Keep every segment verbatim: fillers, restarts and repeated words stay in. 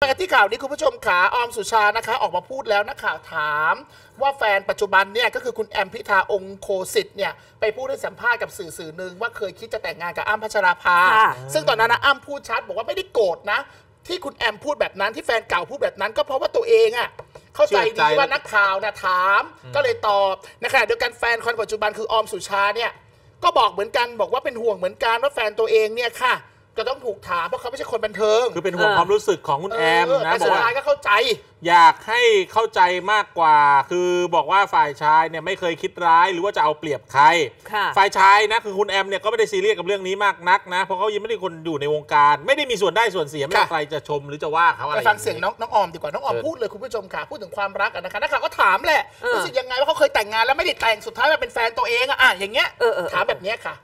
มากันที่ข่าวนี้คุณผู้ชมขาออมสุชานะคะออกมาพูดแล้วนักข่าวถามว่าแฟนปัจจุบันเนี่ยก็คือคุณแอมพิธาองค์โคสิทธิ์เนี่ยไปพูดให้สัมภาษณ์กับสื่อสื่อหนึ่งว่าเคยคิดจะแต่งงานกับอ้ำพัชราภาซึ่งตอนนั้นนะอ้ำพูดชัดบอกว่าไม่ได้โกรธนะที่คุณแอมพูดแบบนั้นที่แฟนเก่าพูดแบบนั้นก็เพราะว่าตัวเองอะเข้าใจดีว่านักข่าวนะถามก็เลยตอบในขณะเดียวกันแฟนคนปัจจุบันคือออมสุชาเนี่ยก็บอกเหมือนกันบอกว่าเป็นห่วงเหมือนกันว่าแฟนตัวเองเนี่ยค่ะจะต้องถูกถามเพราะเขาไม่ใช่คนบันเทิงคือเป็นห่วงความรู้สึกของคุณแอมนะบอกว่าก็เข้าใจอยากให้เข้าใจมากกว่าคือบอกว่าฝ่ายชายเนี่ยไม่เคยคิดร้ายหรือว่าจะเอาเปรียบใครฝ่ายชายนะคือคุณแอมเนี่ยก็ไม่ได้ซีเรียสกับเรื่องนี้มากนักนะเพราะเขายังไม่ได้คนอยู่ในวงการไม่ได้มีส่วนได้ส่วนเสียไม่ว่าใครจะชมหรือจะว่าเขาอะไรไปฟังเสียงน้องน้องออมดีกว่าน้องออมพูดเลยคุณผู้ชมค่ะพูดถึงความรักนะคะนักข่าวก็ถามแหละรู้สึกยังไงว่าเขาเคยแต่งงานแล้วไม่ได้แต่งสุดท้ายมาเป็นแฟนตัวเองอะอย่างเงี้ยถามแบบนี้ค่ะ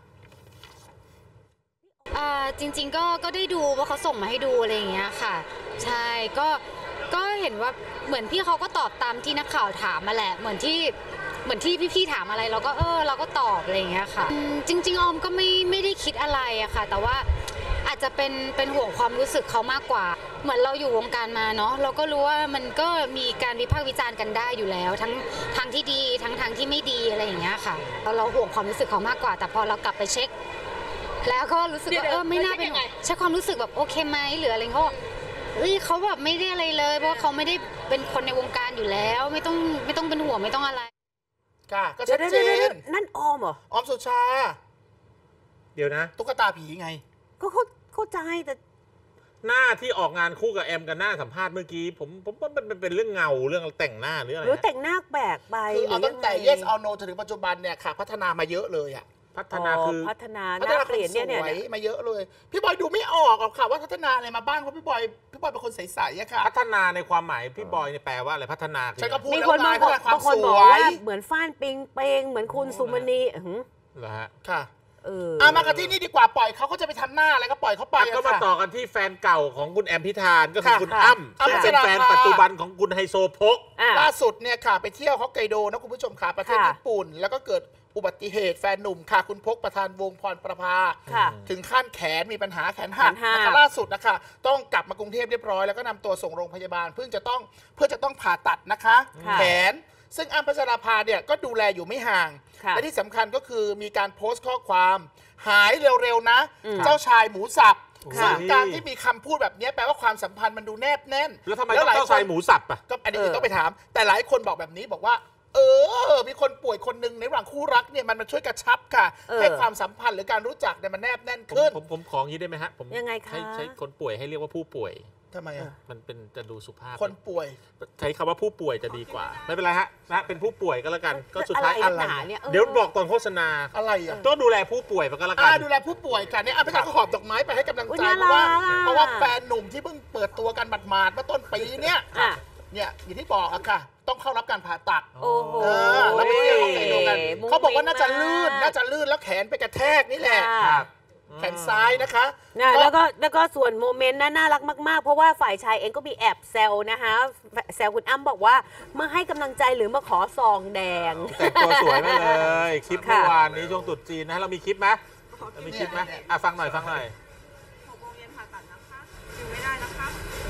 จริงๆก็ก็ได้ดูว่าเขาส่งมาให้ดูอะไรอย่างเงี้ยค่ะใช่ก็ก็เห็นว่าเหมือนพี่เขาก็ตอบตามที่นักข่าวถามมาแหละเหมือนที่เหมือนที่พี่ๆถามอะไรเราก็เออเราก็ตอบอะไรอย่างเงี้ยค่ะจริงๆออมก็ไม่ไม่ได้คิดอะไรอะค่ะแต่ว่าอาจจะเป็นเป็นห่วงความรู้สึกเขามากกว่าเหมือนเราอยู่วงการมาเนาะเราก็รู้ว่ามันก็มีการวิพากษ์วิจารณ์กันได้อยู่แล้วทั้งทางที่ดีทั้งทางที่ไม่ดีอะไรอย่างเงี้ยค่ะเราห่วงความรู้สึกเขามากกว่าแต่พอเรากลับไปเช็คแล้วก็รู้สึกว่าเออไม่น่าเป็นใช้ความรู้สึกแบบโอเคไหมหรืออะไรเขาเฮ้ยเขาแบบไม่ได้อะไรเลยเพราะเขาไม่ได้เป็นคนในวงการอยู่แล้วไม่ต้องไม่ต้องเป็นห่วงไม่ต้องอะไรค่ะก็ชัดเจนนั่นออมเหรอออมสุชาเดี๋ยวนะตุ๊กตาผีไงก็เขาเข้าใจแต่หน้าที่ออกงานคู่กับแอมกันหน้าสัมภาษณ์เมื่อกี้ผมผมว่ามันเป็นเรื่องเงาเรื่องแต่งหน้าหรืออะไรหรือแต่งหน้าแปลกไปคือเอาตั้งแต่ yes or no จนถึงปัจจุบันเนี่ยค่ะพัฒนามาเยอะเลยอะพัฒนาคือพัฒนาหน้าเปลี่ยนเนี่ยเนี่ยมาเยอะเลยพี่บอยดูไม่ออกหรอกค่ะว่าพัฒนาอะไรมาบ้างเพราะพี่บอยพี่บอยเป็นคนใสๆอะค่ะพัฒนาในความหมายพี่บอยเนี่ยแปลว่าอะไรพัฒนาใช่ก็พูดมีคนบางคนบางคนบอกว่าเหมือนฟ้านปิงเปงเหมือนคุณสุมณีเหรอฮะค่ะเออเอามากันที่นี่ดีกว่าปล่อยเขาก็จะไปทำหน้าอะไรก็ปล่อยเขาไปก็มาต่อกันที่แฟนเก่าของคุณแอมพิธานก็คือคุณอ้ำซึ่งเป็นแฟนปัจจุบันของคุณไฮโซโพกล่าสุดเนี่ยค่ะไปเที่ยวฮอกไกโดนะคุณผู้ชมค่ะประเทศญี่ปุ่นแล้วก็เกิดอุบัติเหตุแฟนหนุ่มค่ะคุณพกประธานวงพรประภาถึงขั้นแขนมีปัญหาแขนหักนะคะล่าสุดนะคะต้องกลับมากรุงเทพเรียบร้อยแล้วก็นำตัวส่งโรงพยาบาลเพื่อจะต้องเพื่อจะต้องผ่าตัดนะคะแขนซึ่งอ้ำพัชราภาเนี่ยก็ดูแลอยู่ไม่ห่างและที่สำคัญก็คือมีการโพสต์ข้อความหายเร็วๆนะเจ้าชายหมูสับซึ่งการที่มีคำพูดแบบนี้แปลว่าความสัมพันธ์มันดูแนบแน่นแล้วทำไมต้องเจ้าชายหมูสับอ่ะก็อันนี้ต้องไปถามแต่หลายคนบอกแบบนี้บอกว่าเออมีคนป่วยคนหนึ่งในระหว่างคู่รักเนี่ยมันมาช่วยกระชับค่ะให้ความสัมพันธ์หรือการรู้จักเนี่ยมันแนบแน่นขึ้นผมผมของนี้ได้ไหมฮะผมยังไงคะใช้คนป่วยให้เรียกว่าผู้ป่วยทำไมอ่ะมันเป็นจะดูสุภาพคนป่วยใช้คำว่าผู้ป่วยจะดีกว่าไม่เป็นไรฮะนะเป็นผู้ป่วยก็แล้วกันก็สุดท้ายอะไรเดี๋ยวบอกตอนโฆษณาอะไรอ่ะต้องดูแลผู้ป่วยไปก็แล้วกันดูแลผู้ป่วยกันเนี่ยอาไปทำขอบดอกไม้ไปให้กำลังใจเพราะว่าเพราะว่าแฟนหนุ่มที่เพิ่งเปิดตัวกันหมาดๆเมื่อต้นปีเนี่ยเนี่ยอย่างที่บอกอะค่ะต้องเข้ารับการผ่าตัดโอ้โหแล้วไปเที่ยวฮอกไกโดกันเขาบอกว่าน่าจะลื่นน่าจะลื่นแล้วแขนไปกระแทกนี่แหละแขนซ้ายนะคะแล้วก็แล้วก็ส่วนโมเมนต์นั้นน่ารักมากๆเพราะว่าฝ่ายชายเองก็มีแอบแซวนะคะแซวคุณอ้ำบอกว่ามาให้กำลังใจหรือมาขอซองแดงแต่งตัวสวยมาเลยคลิปเมื่อวานนี้ช่วงตรุษจีนนะเรามีคลิปไหมเรามีคลิปไหมอ่ะฟังหน่อยฟังหน่อยหกโมงเย็นผ่าตัดนะคะอยู่ไม่ได้นะคะ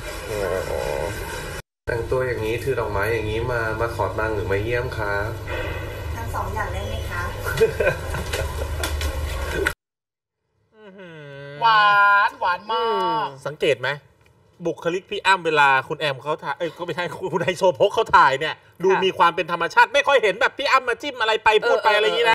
แต่งตัวอย่างนี้ถือดอกไม้อย่างนี้มามาขอตังค์หรือมาเยี่ยมครับทั้งสองอย่างได้ไหมคะหวานหวานมากสังเกตไหมบุคลิกพี่อ้ำเวลาคุณแอมเขาถ่ายเอ้ยก็ไม่ใช่คุณไฮโซโพกเขาถ่ายเนี่ยดูมีความเป็นธรรมชาติไม่ค่อยเห็นแบบพี่อ้ำมาจิ้มอะไรไปพูดไปอะไรอย่างนี้นะ